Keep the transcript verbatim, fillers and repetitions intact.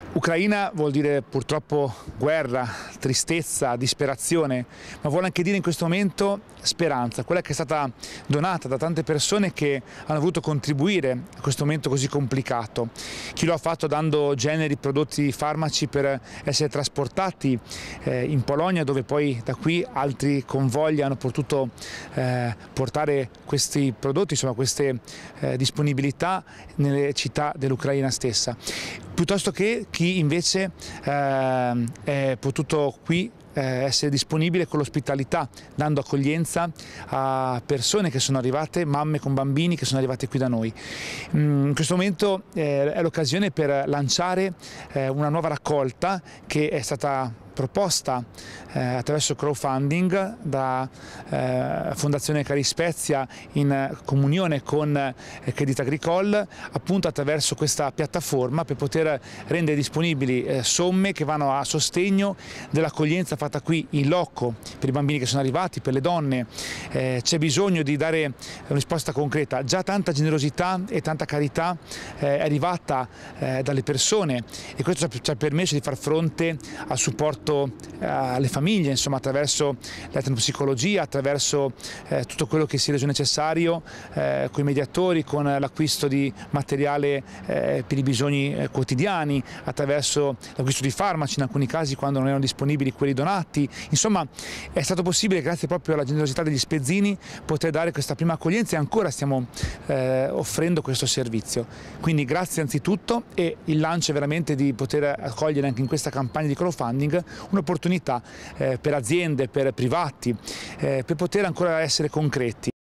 Ucraina vuol dire purtroppo guerra, tristezza, disperazione, ma vuole anche dire in questo momento speranza, quella che è stata donata da tante persone che hanno voluto contribuire a questo momento così complicato. Chi lo ha fatto dando generi, prodotti, farmaci per essere trasportati eh, in Polonia, dove poi da qui altri convogli hanno potuto eh, portare questi prodotti, insomma queste eh, disponibilità nelle città dell'Ucraina stessa. Piuttosto che chi invece eh, è potuto qui eh, essere disponibile con l'ospitalità, dando accoglienza a persone che sono arrivate, mamme con bambini che sono arrivate qui da noi. Mm, in questo momento eh, è l'occasione per lanciare eh, una nuova raccolta che è stata proposta eh, attraverso crowdfunding da eh, Fondazione Cari Spezia in comunione con eh, Crédit Agricole, appunto attraverso questa piattaforma per poter rendere disponibili eh, somme che vanno a sostegno dell'accoglienza fatta qui in loco per i bambini che sono arrivati, per le donne. Eh, c'è bisogno di dare una risposta concreta. Già tanta generosità e tanta carità eh, è arrivata eh, dalle persone e questo ci ha permesso di far fronte al supporto alle famiglie, insomma, attraverso l'etnopsicologia, attraverso eh, tutto quello che si è reso necessario eh, con i mediatori, con l'acquisto di materiale eh, per i bisogni eh, quotidiani, attraverso l'acquisto di farmaci in alcuni casi quando non erano disponibili quelli donati. Insomma, è stato possibile, grazie proprio alla generosità degli spezzini, poter dare questa prima accoglienza e ancora stiamo eh, offrendo questo servizio. Quindi grazie anzitutto, e il lancio è veramente di poter accogliere anche in questa campagna di crowdfunding un'opportunità eh, per aziende, per privati, eh, per poter ancora essere concreti.